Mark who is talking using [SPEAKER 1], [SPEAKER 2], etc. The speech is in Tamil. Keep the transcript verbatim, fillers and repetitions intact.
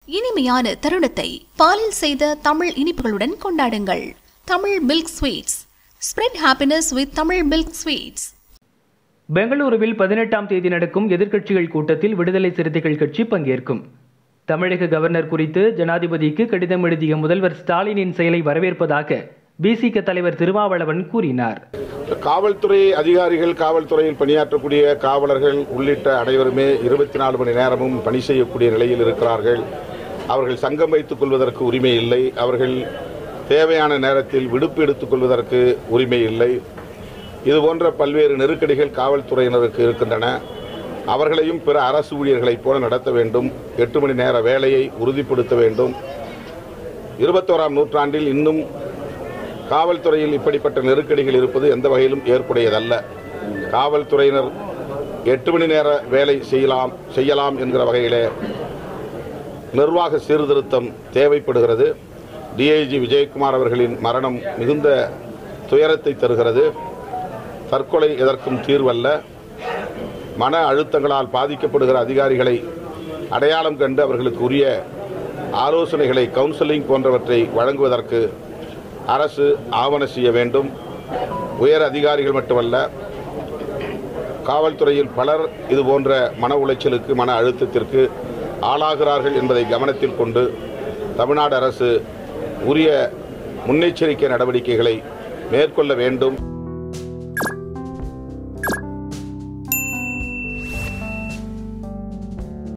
[SPEAKER 1] இனிமையான தருணத்தை பாலில் செய்த தமிழ் இனிப்புகளுடன் கொண்டாடுங்கள். Tamil milk sweets. Spread happiness with Tamil milk sweets.
[SPEAKER 2] பெங்களூருவில் பதினெட்டாம் தேதி நடக்கும் எதிர்க்கட்சிகள் கூட்டத்தில் விடுதலை சிறுத்தைகள் கட்சி பங்கேற்கும். தமிழக கவர்னர் குறித்து ஜனாதிபதிக்கு கடிதம் எழுதிய முதல்வர் ஸ்டாலினின் செயலை வரவேற்பதாக பிசிக தலைவர் திருமாவளவன் கூறினார்.
[SPEAKER 3] காவல்துறை அதிகாரிகள், காவல்துறையில் பணியாற்றக்கூடிய காவலர்கள் உள்ளிட்ட அனைவருமே இருபத்தி நாலு மணி நேரமும் பணி செய்யக்கூடிய நிலையில் இருக்கிறார்கள். அவர்கள் சங்கம் வைத்துக் கொள்வதற்கு உரிமை இல்லை. அவர்கள் தேவையான நேரத்தில் விடுப்பு எடுத்துக் கொள்வதற்கு உரிமை இல்லை. இதுபோன்ற பல்வேறு நெருக்கடிகள் காவல்துறையினருக்கு இருக்கின்றன. அவர்களையும் பிற அரசு ஊழியர்களைப் போல நடத்த வேண்டும். எட்டு மணி நேர வேலையை உறுதிப்படுத்த வேண்டும். இருபத்தோராம் நூற்றாண்டில் இன்னும் காவல்துறையில் இப்படிப்பட்ட நெருக்கடிகள் இருப்பது எந்த வகையிலும் ஏற்புடையதல்ல. காவல்துறையினர் எட்டு மணி நேர வேலை செய்யலாம் செய்யலாம் என்கிற வகையிலே நிர்வாக சீர்திருத்தம் தேவைப்படுகிறது. டிஐஜி விஜயகுமார் அவர்களின் மரணம் மிகுந்த துயரத்தை தருகிறது. தற்கொலை எதற்கும் தீர்வல்ல. மன அழுத்தங்களால் பாதிக்கப்படுகிற அதிகாரிகளை அடையாளம் கண்டு அவர்களுக்கு உரிய ஆலோசனைகளை, கவுன்சிலிங் போன்றவற்றை வழங்குவதற்கு அரசு ஆவண செய்ய வேண்டும். உயர் அதிகாரிகள் மட்டுமல்ல, காவல்துறையில் பலர் இதுபோன்ற மன உளைச்சலுக்கு, மன அழுத்தத்திற்கு ஆளாகிறார்கள் என்பதை கவனத்தில் கொண்டு தமிழ்நாடு அரசு உரிய முன்னெச்சரிக்கை நடவடிக்கைகளை மேற்கொள்ள வேண்டும்.